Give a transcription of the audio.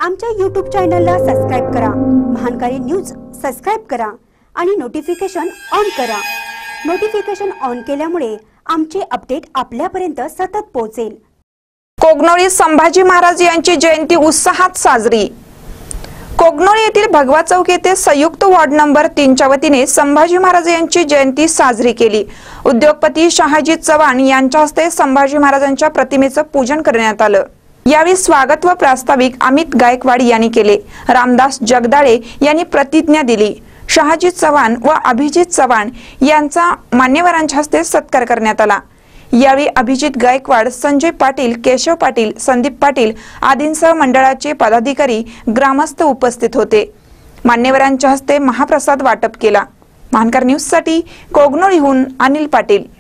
आमच्या YouTube चॅनलला subscribe करा। महानकारी न्यूज सबस्क्राइब करा आणि नोटिफिकेशन ऑन करा। नोटिफिकेशन ऑन केल्यामुळे आमचे अपडेट आपल्यापर्यंत सतत पोहोचेल। कोगनोळी संभाजी महाराज यांची जयंती उत्साहात साजरी। कोगनोळी येथील भगवा चौक येथे संयुक्त वार्ड नंबर 3 च्या वतीने संभाजी महाराज यांची जयंती साजरी केली। उद्योगपती शहाजी चव्हाण यांच्या हस्ते संभाजी महाराजांच्या प्रतिमेचे पूजन करण्यात आले। यावेळी स्वागत व प्रास्ताविक अमित गायकवाड यांनी केले। रामदास जगदाळे यांनी प्रतिज्ञा दिली। शहाजी चव्हाण व अभिजित चव्हाण यांचा मान्यवरांच्या हस्ते सत्कार करण्यात आला। यावेळी अभिजित गायकवाड, संजय पाटील, केशव पाटील, संदीप पाटील आदींसह मंडळाचे पदाधिकारी, ग्रामस्थ उपस्थित होते। मान्यवरांच्या हस्ते महाप्रसाद वाटप केला। महानकर न्यूज साठी कोगनोळीहून अनिल पाटील।